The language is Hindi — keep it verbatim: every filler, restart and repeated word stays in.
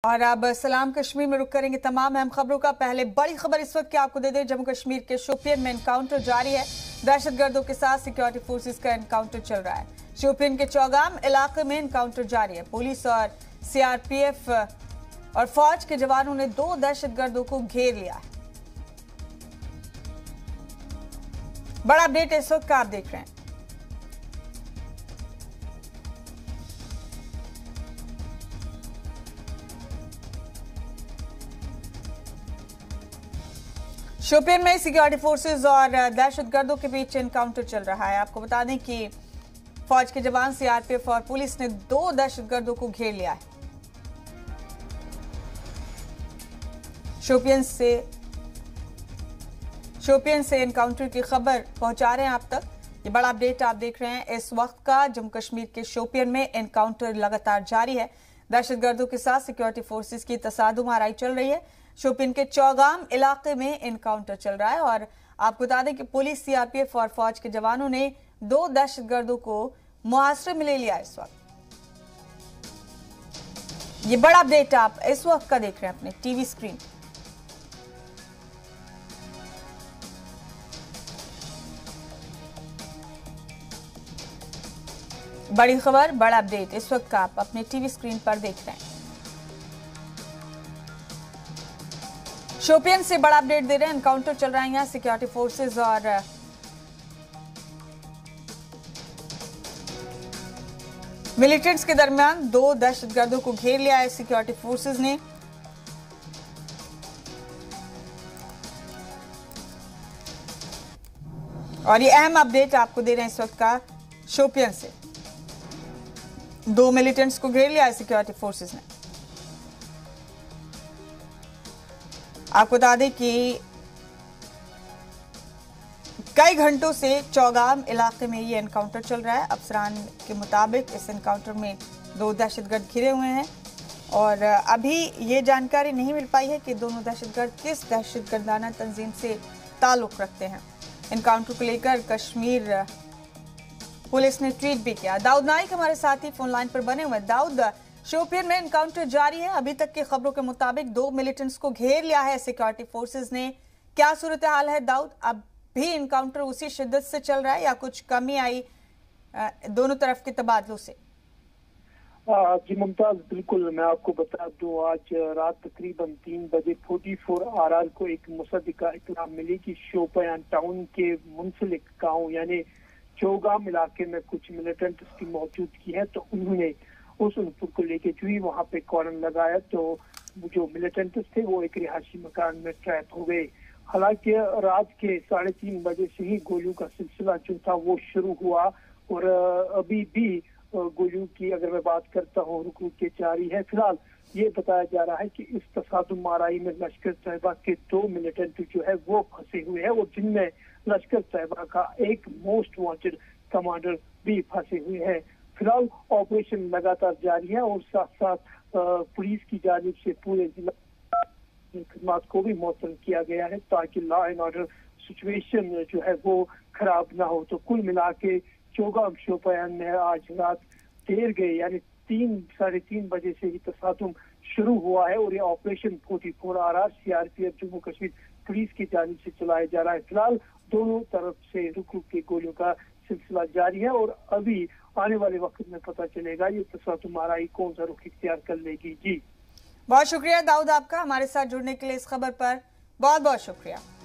और अब सलाम कश्मीर में रुक करेंगे तमाम अहम खबरों का। पहले बड़ी खबर इस वक्त की आपको दे दें, जम्मू कश्मीर के शोपियन में एनकाउंटर जारी है। दहशतगर्दों के साथ सिक्योरिटी फोर्सेस का एनकाउंटर चल रहा है। शोपियन के चौगाम इलाके में एनकाउंटर जारी है। पुलिस और सीआरपीएफ और फौज के जवानों ने दो दहशतगर्दों को घेर लिया है। बड़ा अपडेट इस वक्त का आप देख रहे हैं। शोपियन में सिक्योरिटी फोर्सेस और दहशतगर्दों के बीच एनकाउंटर चल रहा है। आपको बता दें कि फौज के जवान, सीआरपीएफ और पुलिस ने दो दहशतगर्दों को घेर लिया है। शोपियन से शोपियन से एनकाउंटर की खबर पहुंचा रहे हैं आप तक। ये बड़ा अपडेट आप देख रहे हैं इस वक्त का। जम्मू कश्मीर के शोपियन में एनकाउंटर लगातार जारी है। दहशतगर्दों के साथ सिक्योरिटी फोर्सेस की तसादुम आराई चल रही है। शोपियन के चौगाम इलाके में एनकाउंटर चल रहा है और आपको बता दें कि पुलिस, सीआरपीएफ और फौज के जवानों ने दो दहशतगर्दों को मुआसरे में ले लिया इस वक्त। ये बड़ा अपडेट आप इस वक्त का देख रहे हैं अपने टीवी स्क्रीन। बड़ी खबर, बड़ा अपडेट इस वक्त का आप अपने टीवी स्क्रीन पर देख रहे हैं। शोपियन से बड़ा अपडेट दे रहे हैं। एनकाउंटर चल रहा है यहाँ। सिक्योरिटी फोर्सेस और मिलिटेंट्स के दरमियान दो दहशतगर्दों को घेर लिया है सिक्योरिटी फोर्सेस ने। और ये अहम अपडेट आपको दे रहे हैं इस वक्त का शोपियन से। दो मिलिटेंट्स को घेर लिया है सिक्योरिटी फोर्सेस ने। आपको बता दें कि कई घंटों से चौगाम इलाके में ये एनकाउंटर चल रहा है। अफसरान के मुताबिक इस एनकाउंटर में दो दहशतगर्द घिरे हुए हैं और अभी ये जानकारी नहीं मिल पाई है कि दोनों दहशतगर्द किस दहशतगर्दाना तंजीम से ताल्लुक रखते हैं। एनकाउंटर को लेकर कश्मीर पुलिस ने ट्वीट भी किया। दाऊद नाइक हमारे साथी फोन लाइन पर बने हुए। दाऊद, शोपियन में एनकाउंटर जारी है। अभी तक की खबरों के मुताबिक दो मिलिटेंट्स को घेर लिया है सिक्योरिटी फोर्सेस ने। क्या सूरत हाल है दाऊद? अब भी एनकाउंटर उसी शिद्दत से चल रहा है या कुछ कमी आई दोनों तरफ के तबादलों से? जी मुमताज, बिल्कुल मैं आपको बता दूं, आज रात तकरीबन तीन बजे फोर्टी फोर आर आर को एक मुसद्दिका इत्तला मिली कि शोपियान टाउन के मुंसलिक गाँव यानी चौगाम इलाके में कुछ मिलिटेंट्स की मौजूदगी है। तो उन्होंने उस उनपुर को लेके जो ही वहाँ पे कॉर्डन लगाया तो जो मिलिटेंट्स थे वो एक रिहायशी मकान में ट्रैप हो गए। हालांकि रात के साढ़े तीन बजे से ही गोलियों का सिलसिला जो था वो शुरू हुआ और अभी भी गोलियों की अगर मैं बात करता हूँ रुक रुक के जारी है। फिलहाल ये बताया जा रहा है कि इस तसादुम आराई में लश्कर तैयबा के दो मिलिटेंट जो है वो फंसे हुए हैं और जिनमें लश्कर तैयबा का एक मोस्ट वांटेड कमांडर भी फंसे हुए हैं। फिलहाल ऑपरेशन लगातार जारी है और साथ साथ पुलिस की जानिब से पूरे जिला खिदमत को भी मौसम किया गया है ताकि लॉ एंड ऑर्डर सिचुएशन जो है वो खराब ना हो। तो कुल मिला के चौगाम शोपियान में आज रात देर गए यानी तीन साढ़े तीन बजे से ही तसादुम शुरू हुआ है और ये operation forty four R R CRPF Jammu Kashmir police की जानिब से चलाया जा रहा है। फिलहाल दोनों तरफ से रुक रुक के गोलियों का सिलसिला जारी है और अभी आने वाले वक्त में पता चलेगा ये तसादुम आराई कौन सा रुख इख्तियार कर लेगी। जी बहुत शुक्रिया दाऊद आपका हमारे साथ जुड़ने के लिए। इस खबर पर बहुत बहुत शुक्रिया।